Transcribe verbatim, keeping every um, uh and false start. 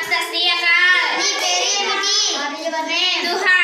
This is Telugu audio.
सत श्री अकाल। नी पेरेमिटी? What is your name?